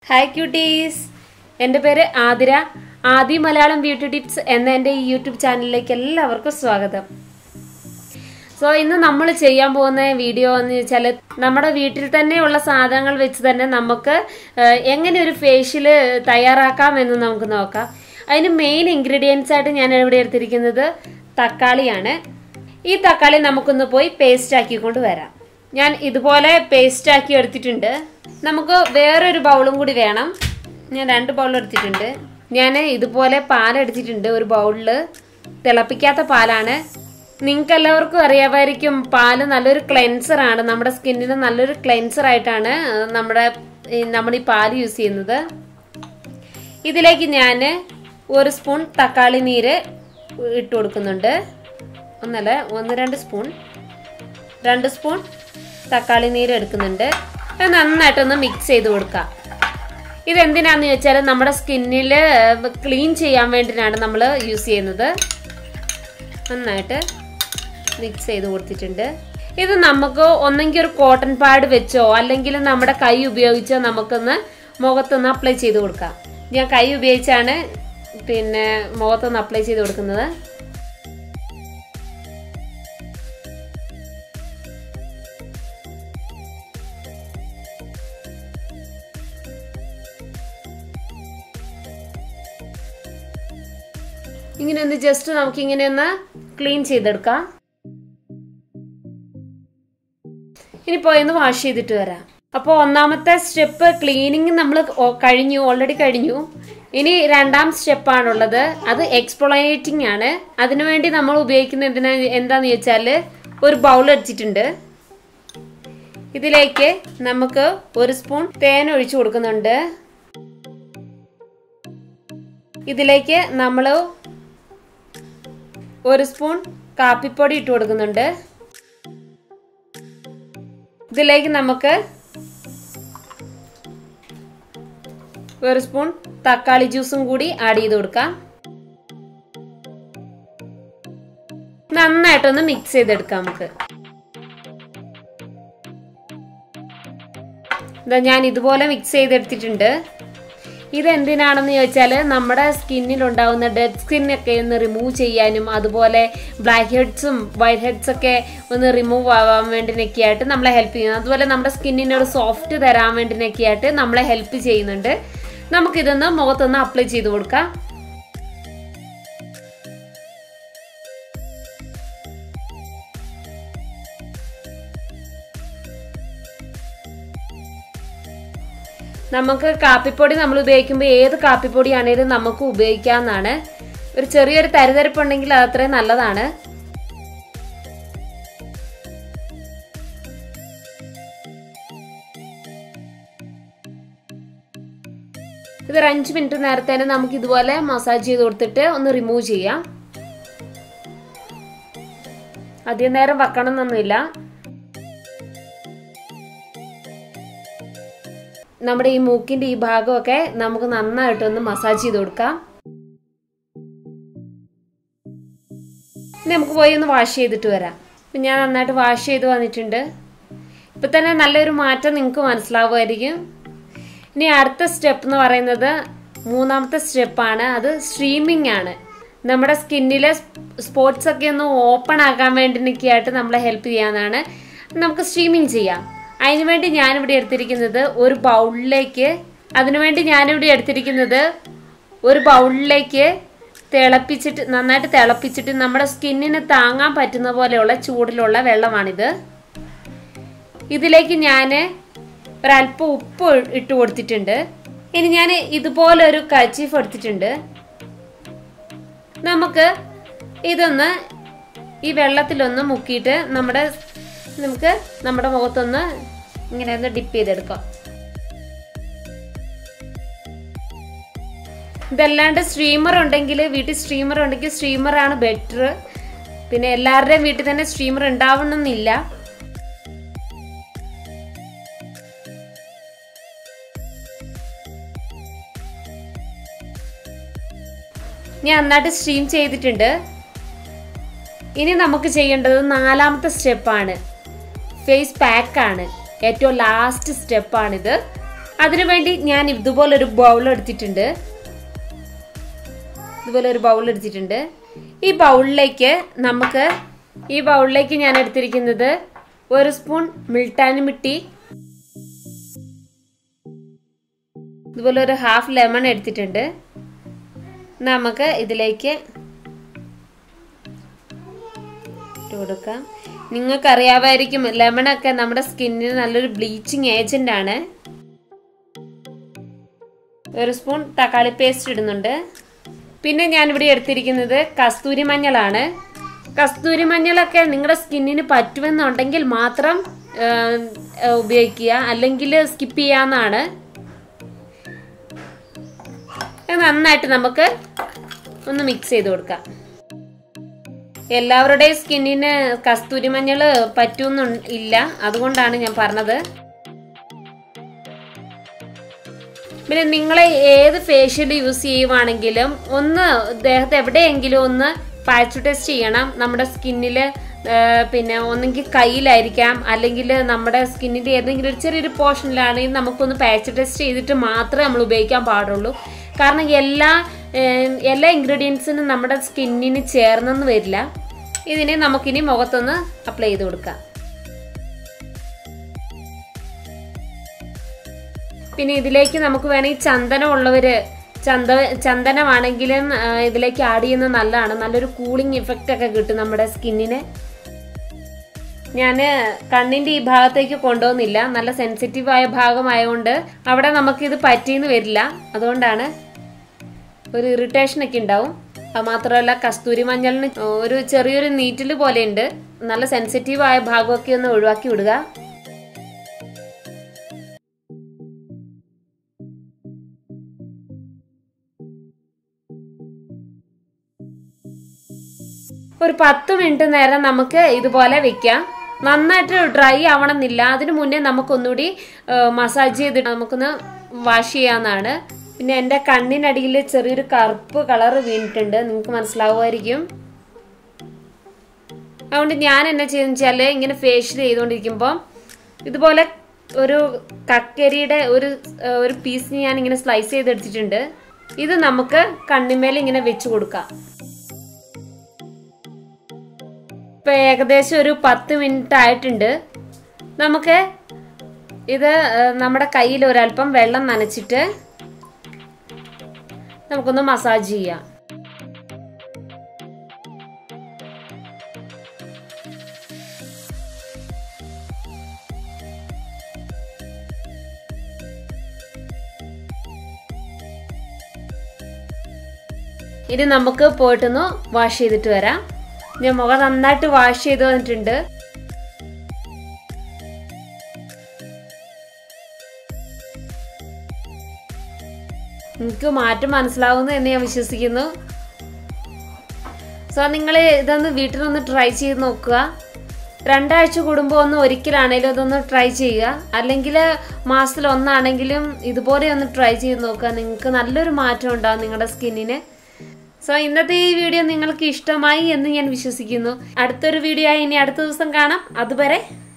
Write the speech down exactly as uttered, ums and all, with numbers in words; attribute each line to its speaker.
Speaker 1: Hi cuties! എൻ്റെ പേര് Athira. Aadi Malayalam beauty tips എന്ന എൻ്റെ ഈ യൂട്യൂബ് ചാനലിലേക്ക് എല്ലാവർക്കും സ്വാഗതം. സോ ഇന്ന് നമ്മൾ ചെയ്യാൻ പോകുന്ന വീഡിയോ എന്ന് വെച്ചാൽ നമ്മുടെ വീട്ടിൽ തന്നെയുള്ള സാധനങ്ങൾ വെച്ച് തന്നെ നമുക്ക് എങ്ങനെ ഒരു ഫേഷ്യൽ തയ്യാറാക്കാം എന്ന് നമുക്ക് നോക്കാം. അതിന് മെയിൻ ഇൻഗ്രീഡിയൻസ് ആയിട്ട് ഞാൻ ഇവിടെ എടുത്തിരിക്കുന്നത് തക്കാളിയാണ്. ഈ തക്കാളി നമുക്കൊന്ന് പോയി പേസ്റ്റ് ആക്കിക്കൊണ്ട് വരാം. ഞാൻ ഇതുപോലെ പേസ്റ്റ് ആക്കി എടുത്തിട്ടുണ്ട്. നമുക്ക് വേറൊരു ബൗളും കൂടി വേണം. ഞാൻ രണ്ട് ബൗൾ എടുത്തിട്ടുണ്ട്. ഞാൻ ഇതുപോലെ പാൽ എടുത്തിട്ടുണ്ട്. ഒരു ബൗളിൽ തിളപ്പിക്കാത്ത പാലാണ്. നിങ്ങൾക്ക് എല്ലാവർക്കും അറിയാമായിരിക്കും, പാല് നല്ലൊരു ക്ലെൻസർ ആണ്. നമ്മുടെ സ്കിന്നിന് നല്ലൊരു ക്ലെൻസർ ആയിട്ടാണ് നമ്മുടെ നമ്മൾ ഈ പാല് യൂസ് ചെയ്യുന്നത്. ഇതിലേക്ക് ഞാൻ ഒരു സ്പൂൺ തക്കാളി നീര് ഇട്ട് കൊടുക്കുന്നുണ്ട്. ഒന്നല്ല ഒന്ന് രണ്ട് സ്പൂൺ രണ്ട് സ്പൂൺ തക്കാളി നീര് എടുക്കുന്നുണ്ട്. അത് നന്നായിട്ടൊന്ന് മിക്സ് ചെയ്ത് കൊടുക്കാം. ഇതെന്തിനാന്ന് ചോദിച്ചാൽ നമ്മുടെ സ്കിന്നിൽ ക്ലീൻ ചെയ്യാൻ വേണ്ടിയിട്ടാണ് നമ്മൾ യൂസ് ചെയ്യുന്നത്. നന്നായിട്ട് മിക്സ് ചെയ്ത് കൊടുത്തിട്ടുണ്ട്. ഇത് നമുക്ക് ഒന്നെങ്കിൽ ഒരു കോട്ടൺ പാഡ് വെച്ചോ അല്ലെങ്കിൽ നമ്മുടെ കൈ ഉപയോഗിച്ചോ നമുക്കൊന്ന് മുഖത്തൊന്ന് അപ്ലൈ ചെയ്ത് കൊടുക്കാം. ഞാൻ കൈ ഉപയോഗിച്ചാണ് പിന്നെ മുഖത്തൊന്ന് അപ്ലൈ ചെയ്ത് കൊടുക്കുന്നത്. ഇങ്ങനെ ഒന്ന് ജസ്റ്റ് നമുക്ക് ഇങ്ങനെ ഒന്ന് ക്ലീൻ ചെയ്തെടുക്കാം. ഇനി പോയൊന്ന് വാഷ് ചെയ്തിട്ട് വരാം. അപ്പോൾ ഒന്നാമത്തെ സ്റ്റെപ്പ് ക്ലീനിങ് നമ്മൾ കഴിഞ്ഞു, ഓൾറെഡി കഴിഞ്ഞു. ഇനി രണ്ടാം സ്റ്റെപ്പാണുള്ളത്. അത് എക്സ്ഫോളിയേറ്റിംഗ് ആണ്. അതിനുവേണ്ടി നമ്മൾ ഉപയോഗിക്കുന്ന എന്തിനാ എന്താന്ന് ചോദിച്ചാൽ ഒരു ബൗൾ എടുത്തിട്ടുണ്ട്. ഇതിലേക്ക് നമുക്ക് ഒരു സ്പൂൺ തേൻ ഒഴിച്ചു കൊടുക്കുന്നുണ്ട്. ഇതിലേക്ക് നമ്മൾ ഒരു സ്പൂൺ കാപ്പിപ്പൊടി ഇട്ട് കൊടുക്കുന്നുണ്ട്. ഇതിലേക്ക് നമുക്ക് ഒരു സ്പൂൺ തക്കാളി ജ്യൂസും കൂടി ആഡ് ചെയ്ത് കൊടുക്കാം. നന്നായിട്ടൊന്ന് മിക്സ് ചെയ്തെടുക്കാം നമുക്ക്. ഇതാ ഞാൻ ഇതുപോലെ മിക്സ് ചെയ്തെടുത്തിട്ടുണ്ട്. ഇതെന്തിനാണെന്ന് ചോദിച്ചാൽ നമ്മുടെ സ്കിന്നിൽ ഉണ്ടാകുന്ന ഡെഡ് സ്കിന്നൊക്കെ ഒന്ന് റിമൂവ് ചെയ്യാനും അതുപോലെ ബ്ലാക്ക് ഹെഡ്സും വൈറ്റ് ഹെഡ്സ് ഒക്കെ ഒന്ന് റിമൂവ് ആവാൻ വേണ്ടിയൊക്കെ ആയിട്ട് നമ്മളെ ഹെൽപ്പ് ചെയ്യുന്നു. അതുപോലെ നമ്മുടെ സ്കിന്നിന് ഒരു സോഫ്റ്റ് തരാൻ വേണ്ടിയൊക്കെ ആയിട്ട് നമ്മളെ ഹെൽപ്പ് ചെയ്യുന്നുണ്ട്. നമുക്കിതൊന്ന് മുഖത്തൊന്ന് അപ്ലൈ ചെയ്ത് കൊടുക്കാം. നമുക്ക് കാപ്പിപ്പൊടി നമ്മൾ ഉപയോഗിക്കുമ്പോൾ ഏത് കാപ്പിപ്പൊടി ആണെങ്കിലും നമുക്ക് ഉപയോഗിക്കാവുന്നതാണ്. ഒരു ചെറിയൊരു തരിതരിപ്പുണ്ടെങ്കിൽ അത് അത്രയും നല്ലതാണ്. ഇതൊരു അഞ്ച് മിനിറ്റ് നേരത്തേന് നമുക്ക് ഇതുപോലെ മസാജ് ചെയ്ത് കൊടുത്തിട്ട് ഒന്ന് റിമൂവ് ചെയ്യാം. അധികം നേരം വെക്കണം എന്നൊന്നുമില്ല. നമ്മുടെ ഈ മൂക്കിന്റെ ഈ ഭാഗമൊക്കെ നമുക്ക് നന്നായിട്ടൊന്ന് മസാജ് ചെയ്ത് കൊടുക്കാം. നമുക്ക് പോയി ഒന്ന് വാഷ് ചെയ്തിട്ട് വരാം. ഞാൻ നന്നായിട്ട് വാഷ് ചെയ്ത് വന്നിട്ടുണ്ട്. ഇപ്പൊ തന്നെ നല്ലൊരു മാറ്റം നിങ്ങൾക്ക് മനസ്സിലാവുമായിരിക്കും. ഇനി അടുത്ത സ്റ്റെപ്പ് എന്ന് പറയുന്നത് മൂന്നാമത്തെ സ്റ്റെപ്പാണ്. അത് സ്ട്രീമിംഗ് ആണ്. നമ്മുടെ സ്കിന്നിലെ സ്പോട്ട്സ് ഒക്കെ ഒന്ന് ഓപ്പൺ ആക്കാൻ വേണ്ടിയൊക്കെ ആയിട്ട് നമ്മളെ ഹെൽപ്പ് ചെയ്യാനാണ്. നമുക്ക് സ്ട്രീമിംഗ് ചെയ്യാം. അതിനുവേണ്ടി ഞാനിവിടെ എടുത്തിരിക്കുന്നത് ഒരു ബൗളിലേക്ക് അതിനുവേണ്ടി ഞാനിവിടെ എടുത്തിരിക്കുന്നത് ഒരു ബൗളിലേക്ക് തിളപ്പിച്ചിട്ട് നന്നായിട്ട് തിളപ്പിച്ചിട്ട് നമ്മുടെ സ്കിന്നിന് താങ്ങാൻ പറ്റുന്ന പോലെയുള്ള ചൂടിലുള്ള വെള്ളമാണിത്. ഇതിലേക്ക് ഞാൻ ഒരല്പം ഉപ്പ് ഇട്ട് കൊടുത്തിട്ടുണ്ട്. ഇനി ഞാൻ ഇതുപോലെ ഒരു കർച്ചീഫ് എടുത്തിട്ടുണ്ട്. നമുക്ക് ഇതൊന്ന് ഈ വെള്ളത്തിലൊന്ന് മുക്കിയിട്ട് നമ്മുടെ നമുക്ക് നമ്മുടെ മുഖത്തൊന്ന് ഇങ്ങനെ ഒന്ന് ഡിപ്പ് ചെയ്തെടുക്കാം. ഇതല്ലാണ്ട് സ്ട്രീമർ ഉണ്ടെങ്കിൽ വീട്ടിൽ സ്ട്രീമർ ഉണ്ടെങ്കിൽ സ്ട്രീമറാണ് ബെറ്റർ. പിന്നെ എല്ലാവരുടെയും വീട്ടിൽ തന്നെ സ്ട്രീമർ ഉണ്ടാവണമെന്നില്ല. ഞാൻ നന്നായിട്ട് സ്ട്രീം ചെയ്തിട്ടുണ്ട്. ഇനി നമുക്ക് ചെയ്യേണ്ടത് നാലാമത്തെ സ്റ്റെപ്പാണ്. ഫേസ് പാക്ക് ആണ്. ഏറ്റവും ലാസ്റ്റ് സ്റ്റെപ്പാണിത്. അതിനുവേണ്ടി ഞാൻ ഇതുപോലൊരു ബൗൾ എടുത്തിട്ടുണ്ട്. ഇതുപോലെ ഒരു ബൗൾ എടുത്തിട്ടുണ്ട്. ഈ ബൗളിലേക്ക് നമുക്ക് ഈ ബൗളിലേക്ക് ഞാൻ എടുത്തിരിക്കുന്നത് ഒരു സ്പൂൺ മുൾട്ടാനി മിട്ടി, ഇതുപോലെ ഒരു ഹാഫ് ലെമൺ എടുത്തിട്ടുണ്ട്. നമുക്ക് ഇതിലേക്ക് ഇട്ട് കൊടുക്കാം. നിങ്ങൾക്കറിയാമായിരിക്കും ലെമണൊക്കെ നമ്മുടെ സ്കിന്നിന് നല്ലൊരു ബ്ലീച്ചിങ് ഏജന്റ് ആണ്. ഒരു സ്പൂൺ തക്കാളി പേസ്റ്റ് ഇടുന്നുണ്ട്. പിന്നെ ഞാനിവിടെ എടുത്തിരിക്കുന്നത് കസ്തൂരി മഞ്ഞളാണ്. കസ്തൂരി മഞ്ഞളൊക്കെ നിങ്ങളുടെ സ്കിന്നിന് പറ്റുമെന്നുണ്ടെങ്കിൽ മാത്രം ഉപയോഗിക്കുക, അല്ലെങ്കിൽ സ്കിപ്പ് ചെയ്യാവുന്നതാണ്. നന്നായിട്ട് നമുക്ക് ഒന്ന് മിക്സ് ചെയ്ത് കൊടുക്കാം. എല്ലാവരുടെയും സ്കിന്നിന് കസ്തൂരി മഞ്ഞൾ പറ്റുമെന്നും ഇല്ല, അതുകൊണ്ടാണ് ഞാൻ പറഞ്ഞത്. പിന്നെ നിങ്ങൾ ഏത് ഫേഷ്യൽ യൂസ് ചെയ്യുവാണെങ്കിലും ഒന്ന് ദേഹത്ത് എവിടെയെങ്കിലും ഒന്ന് പാച്ച് ടെസ്റ്റ് ചെയ്യണം. നമ്മുടെ സ്കിന്നിൽ പിന്നെ ഒന്നെങ്കിൽ കയ്യിലായിരിക്കാം, അല്ലെങ്കിൽ നമ്മുടെ സ്കിന്നിൻ്റെ ഏതെങ്കിലും ഒരു ചെറിയൊരു പോർഷനിലാണെങ്കിൽ നമുക്കൊന്ന് പാച്ച് ടെസ്റ്റ് ചെയ്തിട്ട് മാത്രമേ നമ്മൾ ഉപയോഗിക്കാൻ പാടുള്ളൂ. കാരണം എല്ലാ എല്ലാ ഇൻഗ്രീഡിയൻസിനും നമ്മുടെ സ്കിന്നിന് ചേർന്നെന്ന് വരില്ല. ഇതിനെ നമുക്കിനി മുഖത്തൊന്ന് അപ്ലൈ ചെയ്ത് കൊടുക്കാം. പിന്നെ ഇതിലേക്ക് നമുക്ക് വേണമെങ്കിൽ ചന്ദനം ഉള്ളവര് ചന്ദ ചന്ദനമാണെങ്കിലും ഇതിലേക്ക് ആഡ് ചെയ്യുന്നത് നല്ലതാണ്. നല്ലൊരു കൂളിംഗ് ഇഫക്റ്റ് ഒക്കെ കിട്ടും നമ്മുടെ സ്കിന്നിന്. ഞാൻ കണ്ണിന്റെ ഈ ഭാഗത്തേക്ക് കൊണ്ടുപോകുന്നില്ല, നല്ല സെൻസിറ്റീവായ ഭാഗമായതുകൊണ്ട് അവിടെ നമുക്കിത് പറ്റിയെന്ന് വരില്ല. അതുകൊണ്ടാണ് ഒരു ഇറിറ്റേഷൻ ഒക്കെ ഉണ്ടാവും. അത് മാത്രമല്ല കസ്തൂരി മഞ്ഞളിന് ഒരു ചെറിയൊരു നീറ്റിൽ പോലെ ഉണ്ട്. നല്ല സെൻസിറ്റീവായ ഭാഗമൊക്കെ ഒന്ന് ഒഴിവാക്കി വിടുക. ഒരു പത്ത് മിനിറ്റ് നേരം നമുക്ക് ഇതുപോലെ വെക്കാം. നന്നായിട്ട് ഡ്രൈ ആവണമെന്നില്ല. അതിനു മുന്നേ നമുക്കൊന്നുകൂടി മസാജ് ചെയ്തിട്ട് നമുക്കൊന്ന് വാഷ് ചെയ്യാവുന്നതാണ്. പിന്നെ എൻ്റെ കണ്ണിനടിയിൽ ചെറിയൊരു കറുപ്പ് കളർ വീണിട്ടുണ്ട്, നിങ്ങൾക്ക് മനസ്സിലാവുമായിരിക്കും. അതുകൊണ്ട് ഞാൻ എന്നാ ചെയ്യുന്ന വെച്ചാൽ ഇങ്ങനെ ഫേഷ്യൽ ചെയ്തുകൊണ്ടിരിക്കുമ്പോൾ ഇതുപോലെ ഒരു കക്കരിയുടെ ഒരു ഒരു പീസ് ഞാൻ ഇങ്ങനെ സ്ലൈസ് ചെയ്തെടുത്തിട്ടുണ്ട്. ഇത് നമുക്ക് കണ്ണിന്മേൽ ഇങ്ങനെ വെച്ച് കൊടുക്കാം. ഇപ്പം ഏകദേശം ഒരു പത്ത് മിനിറ്റ് ആയിട്ടുണ്ട്. നമുക്ക് ഇത് നമ്മുടെ കയ്യിൽ ഒരല്പം വെള്ളം നനച്ചിട്ട് നമുക്കൊന്ന് മസാജ് ചെയ്യാം. ഇനി നമുക്ക് പോയിട്ടൊന്ന് വാഷ് ചെയ്തിട്ട് വരാം. ഞാൻ മുഖം നന്നായിട്ട് വാഷ് ചെയ്ത് വന്നിട്ടുണ്ട്. നിങ്ങൾക്ക് മാറ്റം മനസ്സിലാവുന്നു എന്ന് ഞാൻ വിശ്വസിക്കുന്നു. സോ നിങ്ങൾ ഇതൊന്ന് വീട്ടിലൊന്ന് ട്രൈ ചെയ്ത് നോക്കുക. രണ്ടാഴ്ച കൂടുമ്പോൾ ഒന്ന് ഒരിക്കലാണെങ്കിലും ഇതൊന്ന് ട്രൈ ചെയ്യുക. അല്ലെങ്കിൽ മാസത്തിൽ ഒന്നാണെങ്കിലും ഇതുപോലെ ഒന്ന് ട്രൈ ചെയ്ത് നോക്കുക. നിങ്ങൾക്ക് നല്ലൊരു മാറ്റം ഉണ്ടാകും നിങ്ങളുടെ സ്കിന്നിന്. സോ ഇന്നത്തെ ഈ വീഡിയോ നിങ്ങൾക്ക് ഇഷ്ടമായി എന്ന് ഞാൻ വിശ്വസിക്കുന്നു. അടുത്തൊരു വീഡിയോ ആയി ഇനി അടുത്ത ദിവസം കാണാം. അതുവരെ